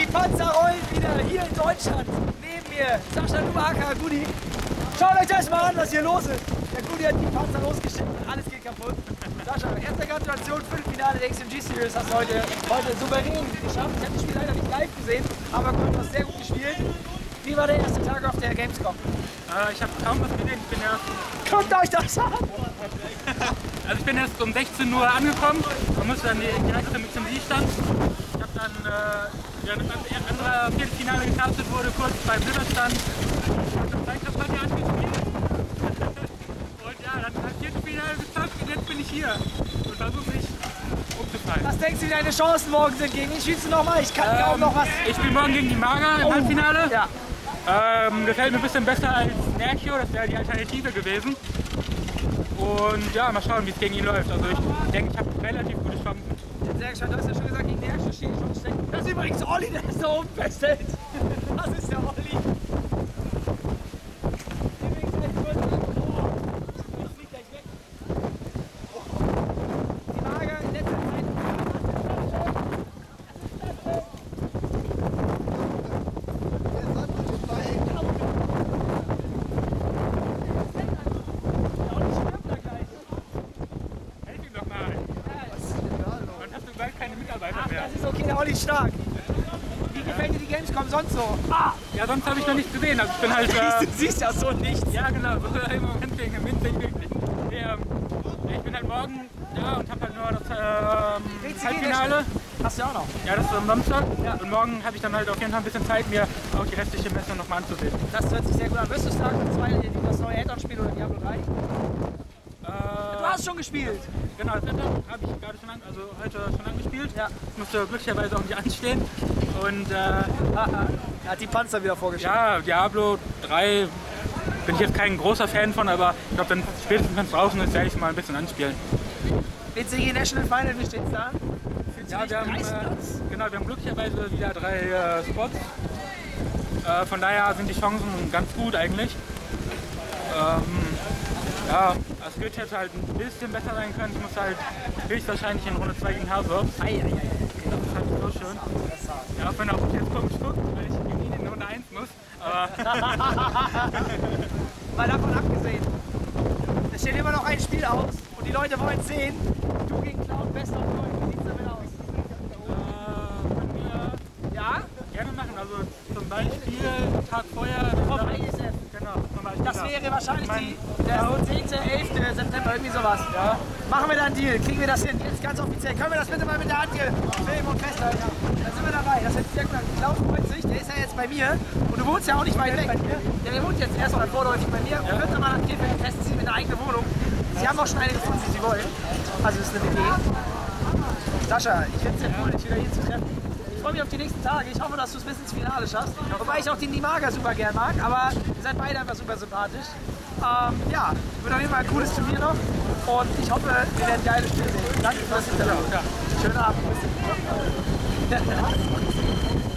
Die Panzer rollen wieder hier in Deutschland. Neben mir Sascha Nuaka, Gudi. Schaut euch das mal an, was hier los ist. Der Gudi hat die Panzer losgeschickt und alles geht kaputt. Sascha, erste Gratulation für das Finale der XMG Series. Hast du heute souverän geschafft. Ich habe das Spiel leider nicht live gesehen, aber du hast sehr gut gespielt. Wie war der erste Tag auf der Gamescom? Ich habe kaum was gesehen. Ich bin erst Guckt euch das an! Also ich bin erst um 16 Uhr angekommen und musste dann direkt zum XMG-Stand. Ich habe dann, während das andere Viertelfinale gecastet wurde, kurz beim Blizzard-Stand. Ich habe das Minecraft-Party angespielt. Und ja, dann das Viertelfinale gezockt und jetzt bin ich hier und versuche mich umzufallen. Was denkst du, wie deine Chancen morgen sind? Gegen wen spielst du nochmal? Ich kann kaum noch was. Ich spiele morgen gegen die Maga im Halbfinale. Ja. Gefällt mir ein bisschen besser als Nerchio, das wäre die Alternative gewesen. Und ja, mal schauen, wie es gegen ihn läuft. Also ich denke, ich habe relativ gute Chancen. Sehr gespannt, du hast ja schon gesagt, gegen Nerchio stehe ich schon schlecht. Das ist übrigens Olli, der ist da oben feststellt. Das ist der Olli. Übrigens, ich flieg gleich weg. Die Mager in letzter Zeit. Das ist okay, der Olli ist stark. Wie gefällt dir die Gamescom sonst so? Ja, sonst habe ich noch nichts gesehen. Also ich bin halt. Du siehst ja so nichts. Ja, genau. So im Moment wegen dem Wind sehe ich wirklich. Ich bin halt morgen da und habe halt nur das Halbfinale. Hast du auch noch? Ja, das ist am Samstag. Ja. Und morgen habe ich dann halt auf jeden Fall ein bisschen Zeit, mir auch die restliche Messe nochmal anzusehen. Das hört sich sehr gut an. Wirst du starten das neue Add-on-Spiel oder Diablo 3? Du hast schon gespielt. Genau, das Add-on habe ich gerade schon heute schon angespielt. Ja. Das musste glücklicherweise auch nicht anstehen. Und Er hat die Panzer wieder vorgestellt. ja, Diablo 3 bin ich jetzt kein großer Fan von, aber ich glaube, spätestens wenn es draußen ist, werde ich es mal ein bisschen anspielen. WCG National Final, wie steht's da? Ja, wir haben glücklicherweise wieder 3 Spots. Von daher sind die Chancen ganz gut eigentlich. Ja, es wird jetzt halt ein bisschen besser sein können. Ich muss halt höchstwahrscheinlich in Runde 2 gegen Harzorf. Das ist halt so schön. Ja, auch wenn er auch jetzt komisch guckt, weil ich gegen ihn in Runde 1 muss. Mal davon abgesehen, es steht immer noch ein Spiel aus und die Leute wollen sehen, du gegen Cloud Best of 9. Wie sieht's damit aus? Können wir Ja? gerne machen. Also zum Beispiel Tag vorher. Auf ISF. Genau, zum Beispiel. Das wäre wahrscheinlich der 10., 11. September, irgendwie sowas. Ja. Machen wir da einen Deal, kriegen wir das hin, jetzt ganz offiziell. Können wir das bitte mal mit der Hand hier filmen und festhalten? Dann sind wir dabei, das wird sehr gut an. Klaus freut sich, der ist ja jetzt bei mir und du wohnst ja auch nicht weit weg. Ja, der wohnt jetzt erstmal vorläufig bei mir und wird dann mal nach Krefeld testen, sie mit einer eigenen Wohnung. Sie haben auch schon eine gefunden, die sie wollen. Also das ist eine WG. Sascha, ich finde es sehr cool, dich wieder hier zu treffen. Ich freue mich auf die nächsten Tage. Ich hoffe, dass du es bis ins Finale schaffst. Wobei ich auch den Nimaga super gern mag, aber ihr seid beide einfach super sympathisch. Ja, wird auf jeden Fall ein cooles Turnier noch und ich hoffe, wir werden geile Spiele sehen. Danke fürs Interview. Ja. Schönen Abend.